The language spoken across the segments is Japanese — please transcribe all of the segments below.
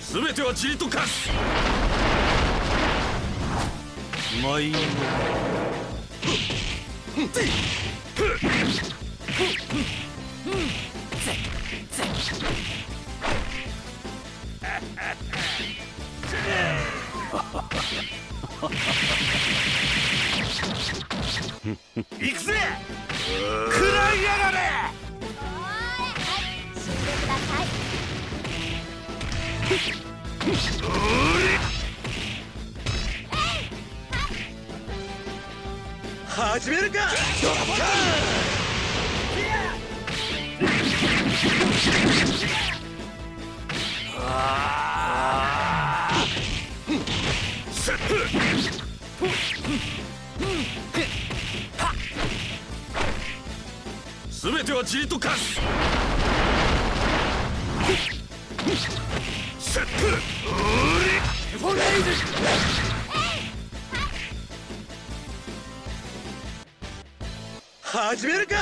全ては塵と化す。舞の行くぜ。食らいやがれ。 死んでください。 始めるか。全ては塵と化す。始めるか。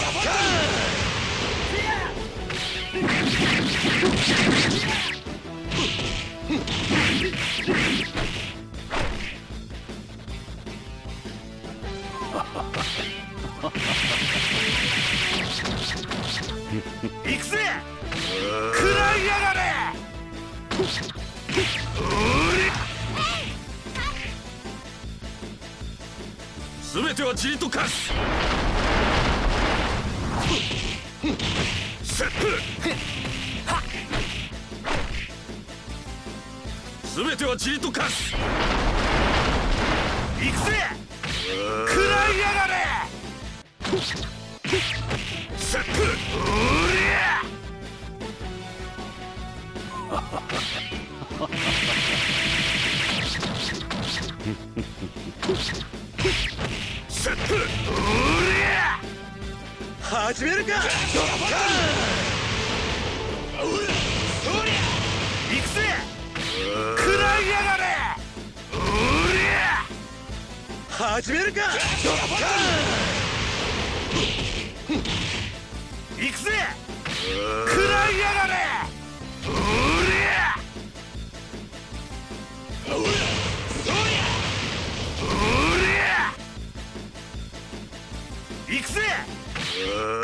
行くぜ。食らいやがれ。全ては塵と化す。全ては塵と化す。行くぜ。食らいやがれ。始めるか。行くぜ。食らいやがれ。始めるか。行くぜ。食らいやがれ。行くぜ。